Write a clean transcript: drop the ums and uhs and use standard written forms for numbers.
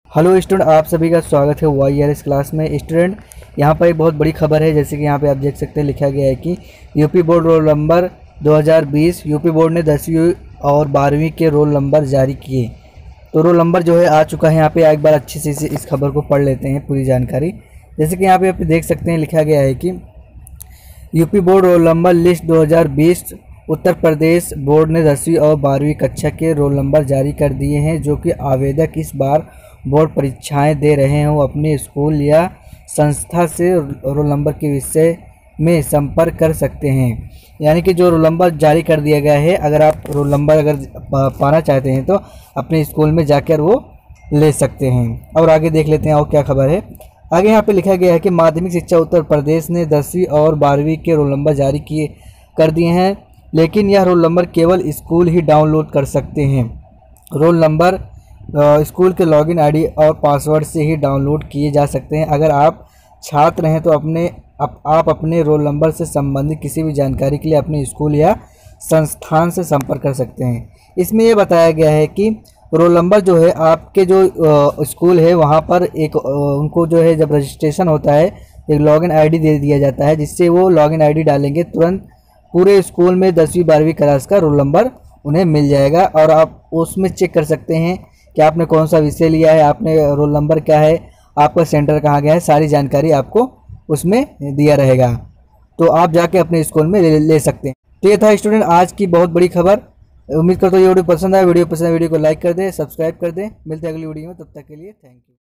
Hello student, आप सभी का स्वागत है YRS क्लास में। स्टूडेंट, यहाँ पर एक बहुत बड़ी खबर है। जैसे कि यहाँ पे आप देख सकते हैं, लिखा गया है कि UP board roll number 2020, UP board ने 10वीं और 12वीं के रोल नंबर जारी किए। तो रोल नंबर जो है आ चुका है। यहाँ पे एक बार अच्छे से इस खबर को पढ़ लेते हैं, पूरी जानकारी। जैसे कि यहाँ पे आप देख सकते हैं, लिखा गया है कि UP board roll number list 2020, Uttar Pradesh board ने 10वीं और 12वीं कक्षा के रोल नंबर जारी कर दिए हैं। जो कि आवेदक इस बार बोर्ड परीक्षाएं दे रहे हैं वो अपने स्कूल या संस्था से रोल नंबर के विषय में संपर्क कर सकते हैं। यानी कि जो रोल नंबर जारी कर दिया गया है, अगर आप रोल नंबर पाना चाहते हैं तो अपने स्कूल में जाकर वो ले सकते हैं। और आगे देख लेते हैं और क्या खबर है। आगे यहाँ पे लिखा गया है कि माध्यमिक शिक्षा उत्तर प्रदेश ने 10वीं और 12वीं के रोल नंबर जारी कर दिए हैं, लेकिन यह रोल नंबर केवल स्कूल ही डाउनलोड कर सकते हैं। रोल नंबर स्कूल के लॉगिन आईडी और पासवर्ड से ही डाउनलोड किए जा सकते हैं। अगर आप छात्र हैं तो आप अपने रोल नंबर से संबंधित किसी भी जानकारी के लिए अपने स्कूल या संस्थान से संपर्क कर सकते हैं। इसमें यह बताया गया है कि रोल नंबर जो है आपके जो स्कूल है वहाँ पर एक उनको जो है जब रजिस्ट्रेशन होता है एक लॉगिन आईडी दे दिया जाता है, जिससे वो लॉगिन आईडी डालेंगे तुरंत पूरे स्कूल में 10वीं 12वीं क्लास का रोल नंबर उन्हें मिल जाएगा। और आप उसमें चेक कर सकते हैं कि आपने कौन सा विषय लिया है, आपने रोल नंबर क्या है, आपका सेंटर कहाँ गया है, सारी जानकारी आपको उसमें दिया रहेगा। तो आप जाके अपने स्कूल में ले सकते हैं। तो ये था स्टूडेंट आज की बहुत बड़ी खबर। उम्मीद करता हूँ ये वीडियो पसंद आया। वीडियो पसंद है वीडियो को लाइक कर दें, सब्सक्राइब कर दें। मिलते हैं अगली वीडियो में, तब तक के लिए थैंक यू।